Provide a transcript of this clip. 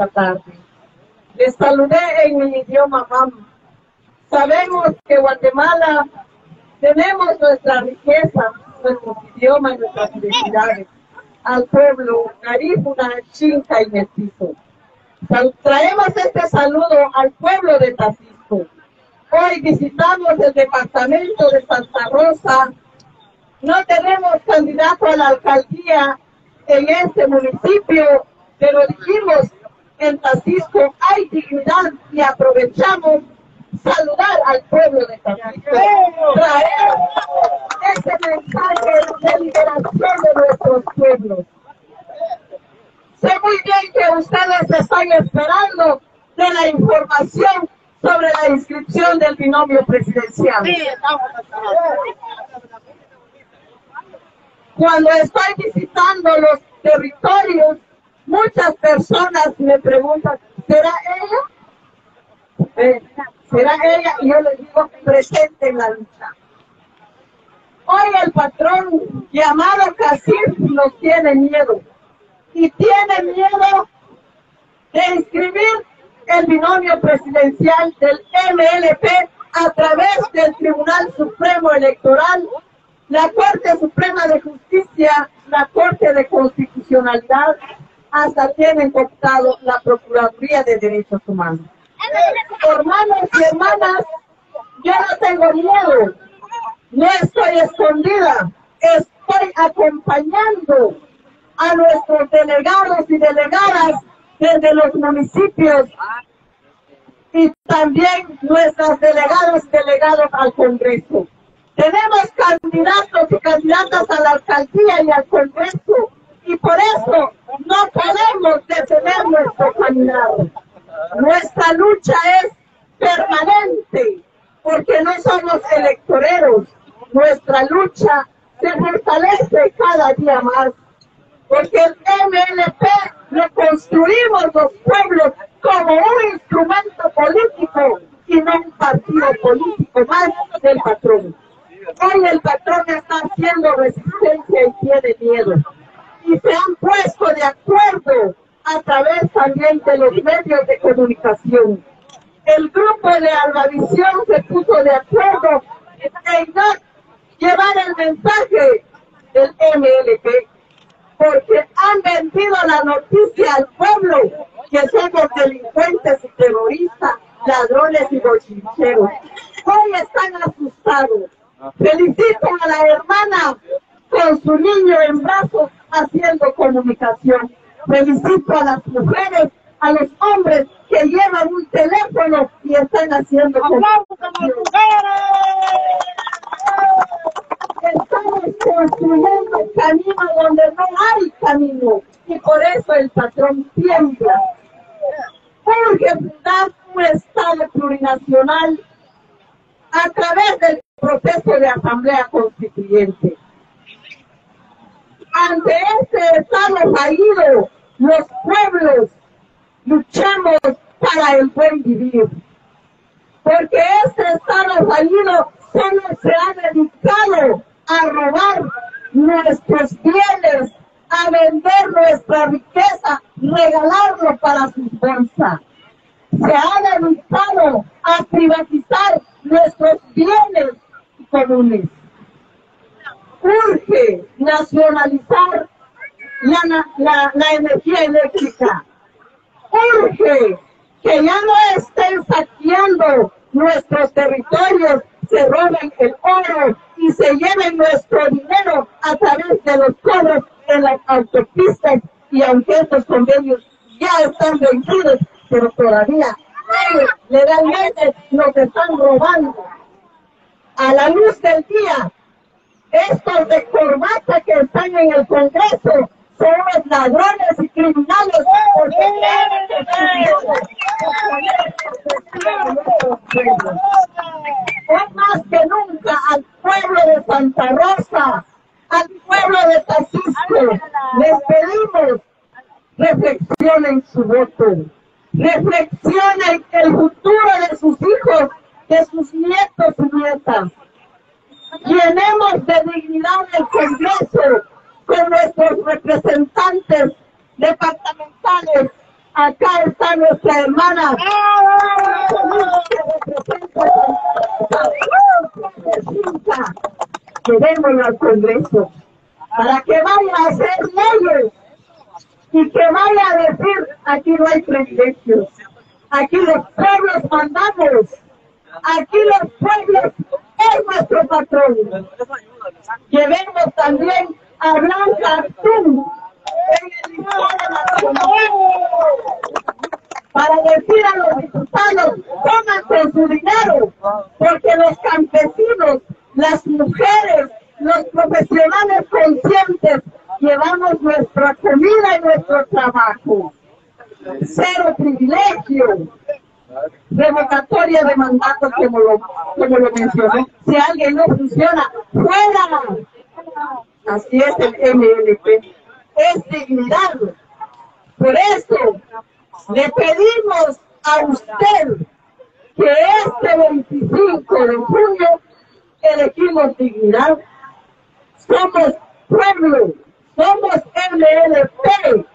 esta tarde. Les saludé en mi idioma mam. Sabemos que Guatemala tenemos nuestra riqueza, nuestros idiomas, nuestras identidades. Al pueblo garífuna, chinca y mestizo. Traemos este saludo al pueblo de Tacisco. Hoy visitamos el departamento de Santa Rosa. No tenemos candidato a la alcaldía en este municipio, pero dijimos en Tacisco hay dignidad y aprovechamos saludar al pueblo de Tacisco. Traer ese mensaje de liberación de nuestros pueblos. Sé muy bien que ustedes están esperando de la información sobre la inscripción del binomio presidencial. Cuando estoy visitando los territorios, muchas personas me preguntan, ¿será ella? ¿Será ella? Y yo les digo, presente en la lucha. Hoy el patrón llamado Casir nos tiene miedo. Y tiene miedo de inscribir el binomio presidencial del MLP a través del Tribunal Supremo Electoral, la Corte Suprema de Justicia, la Corte de Constitucionalidad, hasta tienen cooptado la Procuraduría de Derechos Humanos. Hermanos y hermanas, yo no tengo miedo, no estoy escondida, estoy acompañando a nuestros delegados y delegadas desde los municipios y también nuestros delegados y delegados al Congreso. Tenemos candidatos y candidatas a la alcaldía y al Congreso y por eso no podemos detener nuestro caminar. Nuestra lucha es permanente porque no somos electoreros. Nuestra lucha se fortalece cada día más porque el MLP lo construimos los pueblos como un instrumento político y no un partido político más del patrón. Hoy el patrón está haciendo resistencia y tiene miedo. Y se han puesto de acuerdo a través también de los medios de comunicación. El grupo de Albavisión se puso de acuerdo en no llevar el mensaje del MLP, porque han vendido la noticia al pueblo que somos delincuentes y terroristas, ladrones y bochincheros. Hoy están asustados. Felicito a la hermana con su niño en brazos haciendo comunicación. Felicito a las mujeres, a los hombres que llevan un teléfono y están haciendo comunicación. Estamos construyendo camino donde no hay camino y por eso el patrón tiembla. Urge fundar un Estado plurinacional a través del proceso de asamblea constituyente. Ante este Estado fallido, los pueblos luchamos para el buen vivir. Porque este Estado fallido solo se ha dedicado a robar nuestros bienes, a vender nuestra riqueza, regalarlo para sus bolsas. Se ha dedicado a privatizar nuestros bienes comunes. Urge nacionalizar la energía eléctrica. Urge que ya no estén saqueando nuestros territorios, se roben el oro y se lleven nuestro dinero a través de los cobros en las autopistas, y aunque estos convenios ya están vencidos, pero todavía legalmente nos están robando. A la luz del día, estos de corbata que están en el Congreso son los ladrones y criminales hoy más que nunca al pueblo de Santa Rosa, al pueblo de Tacisco, les pedimos reflexionen su voto, reflexionen el futuro de sus hijos, de sus nietos y nietas. Llenemos de dignidad el Congreso con nuestros representantes departamentales Acá está nuestra hermana que llevémoslo al Congreso para que vaya a hacer leyes y que vaya a decir: aquí no hay privilegios, aquí los pueblos mandamos, aquí los pueblos es nuestro patrón. Llevemos también a Blanca Thun en el Estado Nacional para decir a los diputados: pónganse su dinero, porque los campesinos, las mujeres, los profesionales conscientes llevamos nuestra comida y nuestro trabajo. Cero privilegio. Revocatoria de mandato, como lo mencionó. Si alguien no funciona, ¡fuera! Así es el MLP. Es dignidad. Por eso le pedimos a usted que este 25 de junio elegimos dignidad. Somos pueblo, somos MLP.